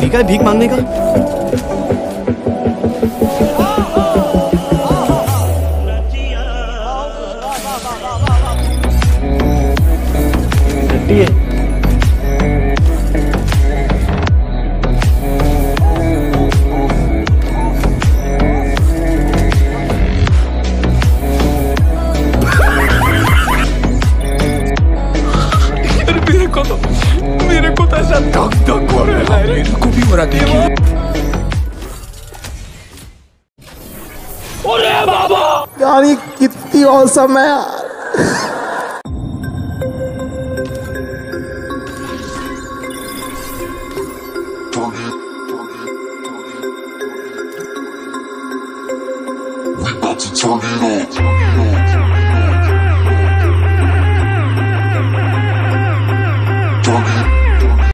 तरीका है भीख मांगने का। मेरे को तो ऐसा धक धक हो रहा है, मेरे को भी हो रहा देखिए। अरे बाबा यार ये कितनी औसम है यार। We about to turn it up.